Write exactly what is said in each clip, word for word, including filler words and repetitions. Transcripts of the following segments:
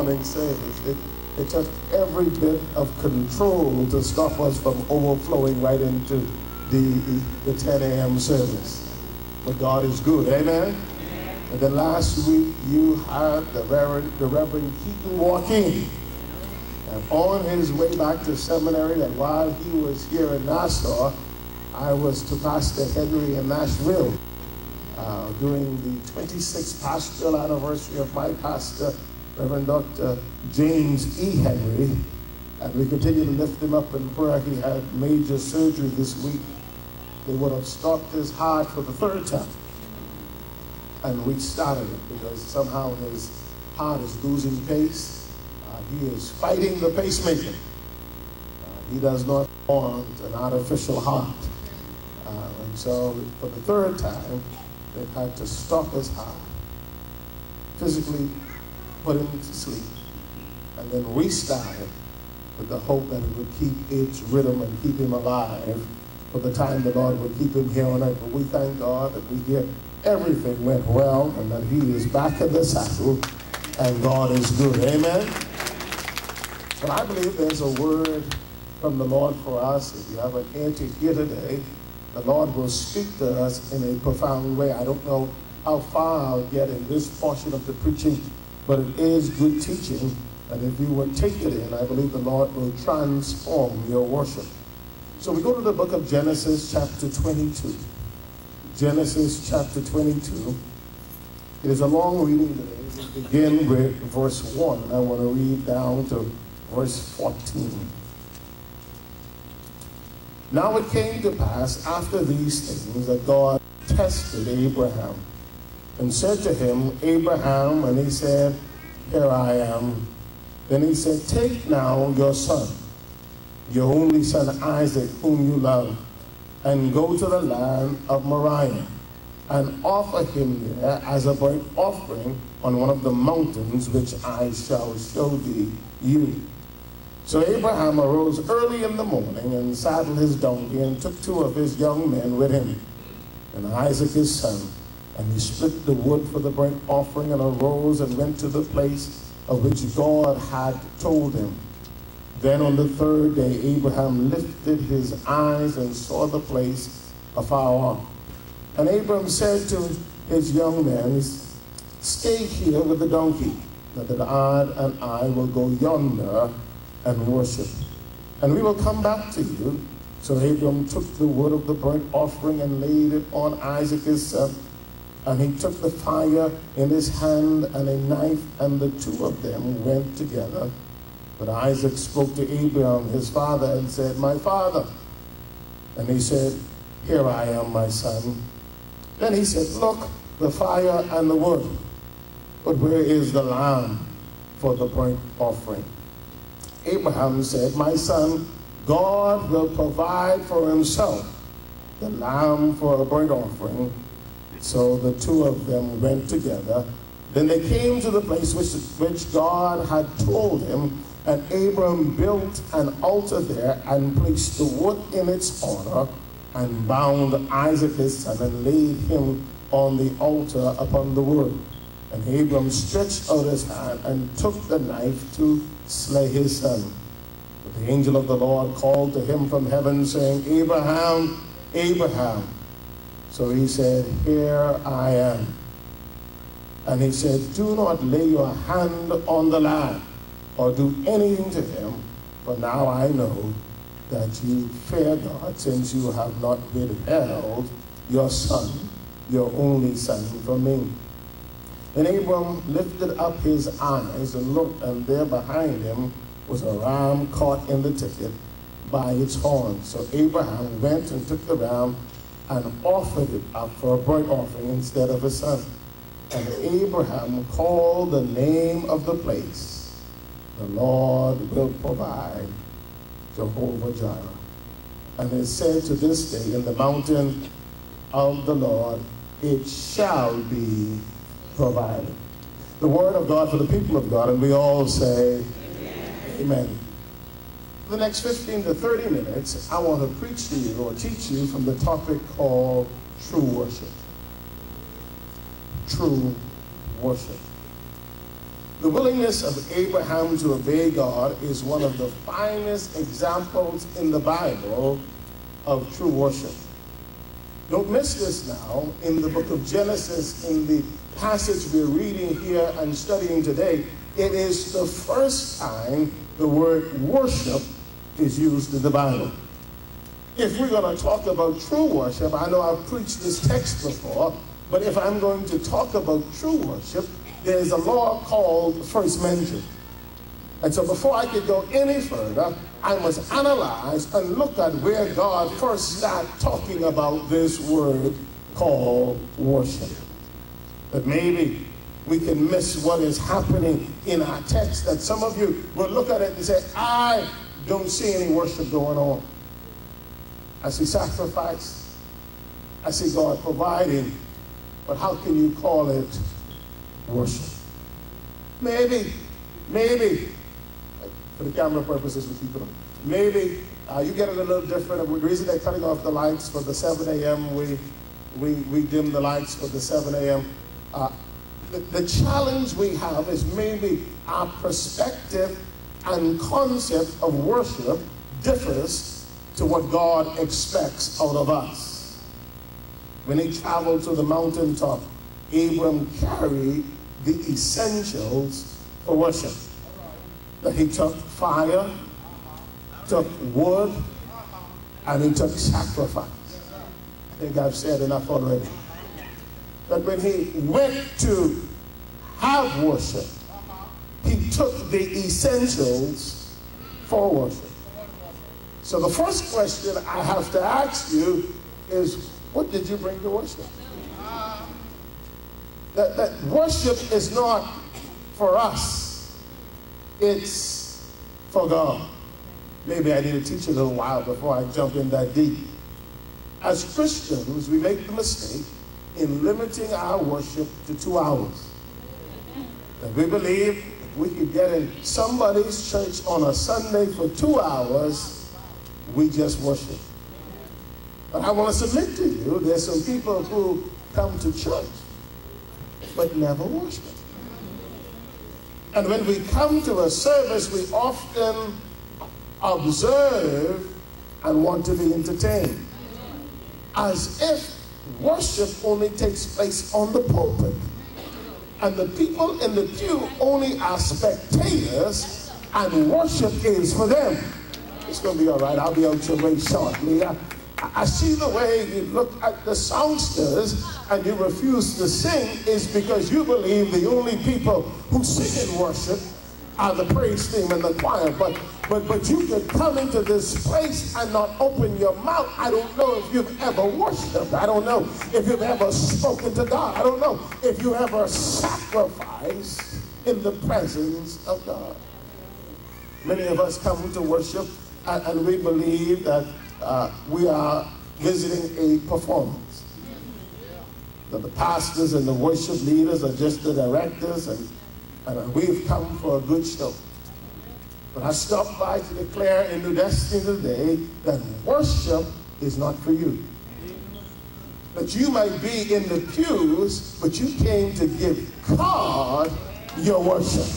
morning service. It, it took every bit of control to stop us from overflowing right into the, the ten a m service. But God is good, amen? And then last week you had the Reverend, the Reverend Keaton Joaquin. And on his way back to seminary, and while he was here in Nassau, I was to Pastor Henry in Nashville uh, during the twenty-sixth pastoral anniversary of my pastor, Reverend Doctor James E. Henry. And we continue to lift him up in prayer. He had major surgery this week. They would have stopped his heart for the third time and restarted it because somehow his heart is losing pace. Uh, he is fighting the pacemaker. Uh, he does not want an artificial heart. Uh, and so for the third time, they had to stop his heart, physically put him to sleep, and then restart it with the hope that it would keep its rhythm and keep him alive for the time the Lord would keep him here on earth. But we thank God that we hear everything went well and that he is back in the saddle and God is good. Amen? But I believe there's a word from the Lord for us. If you have an ear to hear today, the Lord will speak to us in a profound way. I don't know how far I'll get in this portion of the preaching, but it is good teaching. And if you would take it in, I believe the Lord will transform your worship. So we go to the book of Genesis chapter twenty-two. Genesis chapter twenty-two. It is a long reading today. We begin with verse one. I want to read down to verse fourteen. Now it came to pass after these things that God tested Abraham and said to him, Abraham, and he said, Here I am. Then he said, Take now your son, your only son Isaac, whom you love, and go to the land of Moriah, and offer him there as a burnt offering on one of the mountains which I shall show thee you. So Abraham arose early in the morning and saddled his donkey and took two of his young men with him, and Isaac his son. And he split the wood for the burnt offering and arose and went to the place of which God had told him. Then on the third day Abraham lifted his eyes and saw the place afar off. And Abraham said to his young men, Stay here with the donkey, that the lad and I will go yonder and worship, and we will come back to you. So Abram took the wood of the burnt offering and laid it on Isaac his son, and he took the fire in his hand and a knife, and the two of them went together. But Isaac spoke to Abraham his father and said, My father. And he said, Here I am, my son. Then he said, Look, the fire and the wood, but where is the lamb for the burnt offering? Abraham said, My son, God will provide for himself the lamb for a burnt offering. So the two of them went together. Then they came to the place which, which God had told him, and Abram built an altar there and placed the wood in its honor, and bound Isaac his son and laid him on the altar upon the wood. And Abram stretched out his hand and took the knife to slay his son. But the angel of the Lord called to him from heaven, saying, Abraham, Abraham. So he said, Here I am. And he said, Do not lay your hand on the lad, or do anything to him, for now I know that you fear God, since you have not withheld your son, your only son, from me. And Abram lifted up his eyes and looked, and there behind him was a ram caught in the thicket by its horns. So Abraham went and took the ram and offered it up for a burnt offering instead of his son. And Abraham called the name of the place, The Lord will provide, Jehovah Jireh. And it said to this day, in the mountain of the Lord, it shall be provided. The word of God for the people of God, and we all say, Amen. Amen. For the next fifteen to thirty minutes, I want to preach to you or teach you from the topic called true worship. True worship. The willingness of Abraham to obey God is one of the finest examples in the Bible of true worship. Don't miss this now. In the book of Genesis, in the passage we're reading here and studying today, it is the first time the word worship is used in the Bible. If we're going to talk about true worship, I know I've preached this text before, but if I'm going to talk about true worship, there's a law called first mention. And so before I could go any further, I must analyze and look at where God first started talking about this word called worship. But maybe we can miss what is happening in our text, that some of you will look at it and say, I don't see any worship going on. I see sacrifice. I see God providing. But how can you call it worship? Maybe, maybe, for the camera purposes, we keep it on. Maybe uh, you get it a little different. The reason they're cutting off the lights for the seven A M, we, we, we dim the lights for the seven A M Uh, the, the challenge we have is maybe our perspective and concept of worship differs to what God expects out of us. When he traveled to the mountaintop, Abram carried the essentials for worship. That he took fire, took wood, and he took sacrifice. I think I've said enough already. That when he went to have worship, he took the essentials for worship. So the first question I have to ask you is, what did you bring to worship? That, that worship is not for us. It's for God. Maybe I need to teach a little while before I jump in that deep. As Christians, we make the mistake in limiting our worship to two hours. That we believe if we could get in somebody's church on a Sunday for two hours, we just worship. But I want to submit to you, there's some people who come to church but never worship. And when we come to a service, we often observe and want to be entertained, as if worship only takes place on the pulpit, and the people in the pew only are spectators, and worship is for them. It's going to be all right. I'll be out your way shortly. I, I see the way you look at the songsters and you refuse to sing is because you believe the only people who sing in worship are the praise team and the choir. But but but you could come into this place and not open your mouth. I don't know if you've ever worshiped. I don't know if you've ever spoken to God. I don't know if you ever sacrificed in the presence of God. Many of us come to worship and, and we believe that uh, we are visiting a performance. That the pastors and the worship leaders are just the directors, and, and we've come for a good show. But I stopped by to declare in New Destiny today that worship is not for you. That you might be in the pews, but you came to give God your worship.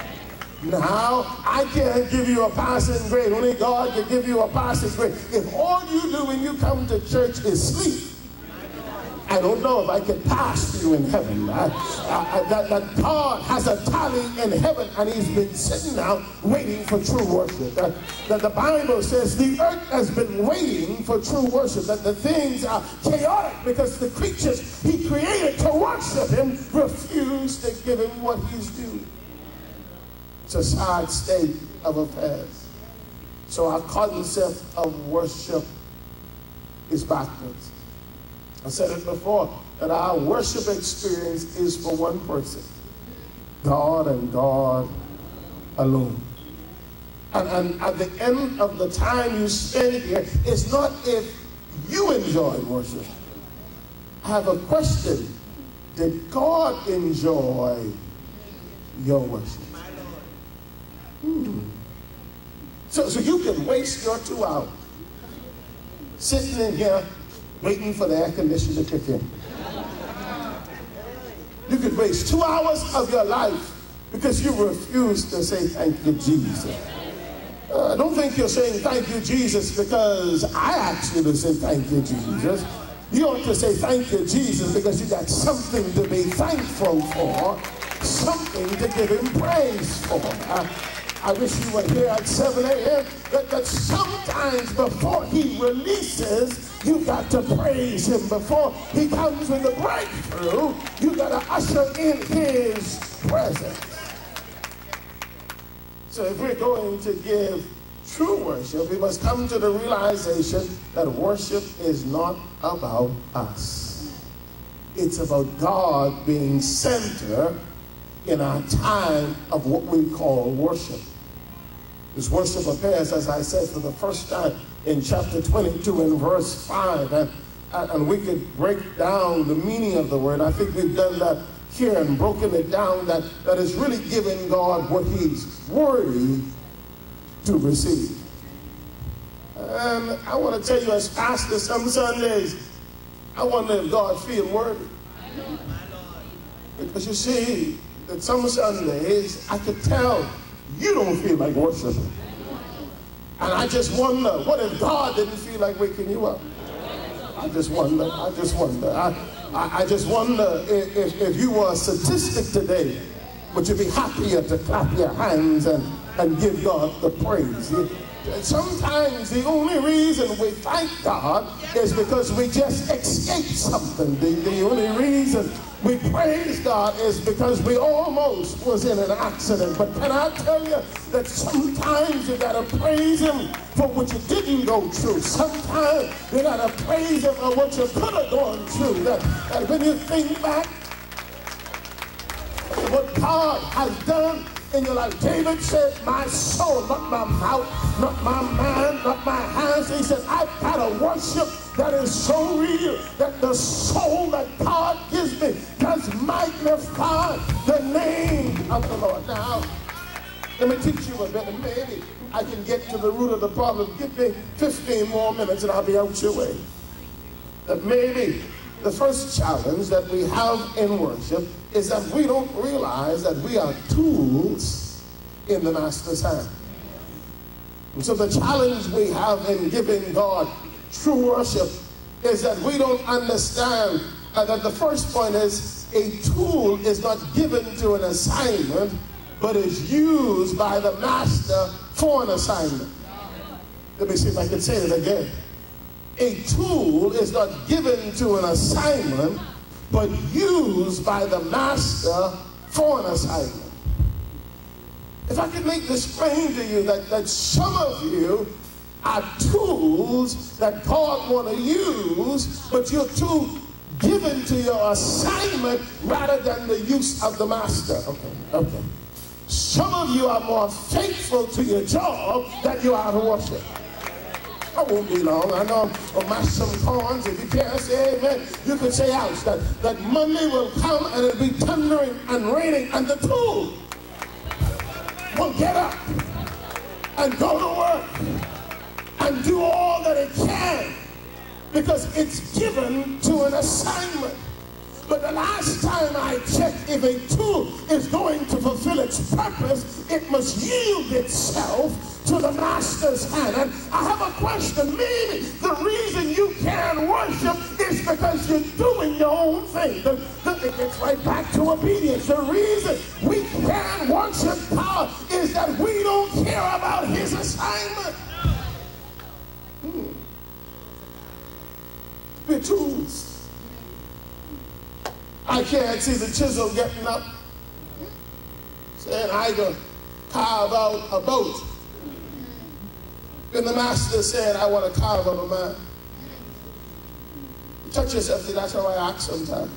Now, I can't give you a passing grade. Only God can give you a passing grade. If all you do when you come to church is sleep, I don't know if I can pass you in heaven. I, I, that, that God has a tally in heaven, and he's been sitting out waiting for true worship. That, that the Bible says the earth has been waiting for true worship. That the things are chaotic because the creatures he created to worship him refuse to give him what he's due. It's a sad state of affairs. So our concept of worship is backwards. I said it before, that our worship experience is for one person, God and God alone. And, and at the end of the time you spend here, it's not if you enjoyed worship. I have a question. Did God enjoy your worship? Hmm. So, so you can waste your two hours sitting in here waiting for the air conditioner to kick in. You could waste two hours of your life because you refuse to say thank you, Jesus. Uh, don't think you're saying thank you, Jesus, because I asked you to say thank you, Jesus. You ought to say thank you, Jesus, because you got something to be thankful for, something to give him praise for. Uh, I wish you were here at seven a m That, that sometimes before he releases, you got to praise him. Before he comes with the breakthrough, you got to usher in his presence. So if we're going to give true worship, we must come to the realization that worship is not about us. It's about God being center in our time of what we call worship. This worship appears, as I said, for the first time in chapter twenty-two and verse five. And, and we could break down the meaning of the word. I think we've done that here and broken it down, that, that is really giving God what he's worthy to receive. And I want to tell you, as pastor, some Sundays, I wonder if God feels worthy. Because you see, that some Sundays, I could tell you don't feel like worshiping. And I just wonder, what if God didn't feel like waking you up? I just wonder, I just wonder. I, I, I just wonder if, if, if you were a statistic today, would you be happier to clap your hands and, and give God the praise? Sometimes the only reason we thank God is because we just escaped something. The, the only reason we praise God is because we almost was in an accident. But can I tell you that sometimes you gotta praise him for what you didn't go through. Sometimes you gotta praise him for what you could have gone through. That, that when you think back what God has done in your life. David said, my soul, not my mouth, not my mind, not my hands. He said, I've got a worship that is so real that the soul that God gives me does magnify the name of the Lord. Now, let me teach you a bit, and maybe I can get to the root of the problem. Give me fifteen more minutes and I'll be out your way. That maybe the first challenge that we have in worship is that we don't realize that we are tools in the Master's hand. And so the challenge we have in giving God true worship is that we don't understand uh, that the first point is a tool is not given to an assignment, but is used by the Master for an assignment. Let me see if I can say it again. A tool is not given to an assignment, but used by the Master for an assignment. If I could make this plain to you, that, that some of you are tools that God want to use, but you're too given to your assignment rather than the use of the Master. Okay, okay. Some of you are more faithful to your job than you are to worship. I won't be long. I know I'll mash some corns. If you can't say amen, you can say ouch. That, that Monday will come and it'll be thundering and raining, and the tool will get up and go to work and do all that it can because it's given to an assignment. But the last time I checked, if a tool is going to fulfill its purpose, it must yield itself to the Master's hand. And I have a question. Maybe the reason you can't worship is because you're doing your own thing. The, the, it gets right back to obedience. The reason we can't worship God is that we don't care about his assignment. Hmm. We're tools. I can't see the chisel getting up saying, I can carve out a boat. And the Master said, I want to carve out a man. You touch yourself, see, that's how I act sometimes.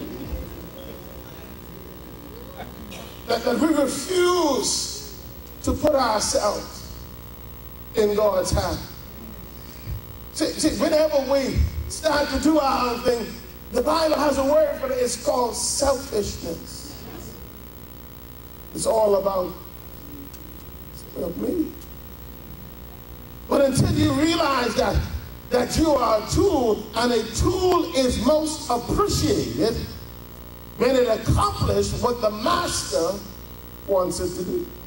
That, that we refuse to put ourselves in God's hand. See, see, whenever we start to do our own thing, the Bible has a word for it. It's called selfishness. It's all about, it's about me. But until you realize that, that you are a tool, and a tool is most appreciated when it accomplishes what the Master wants it to do.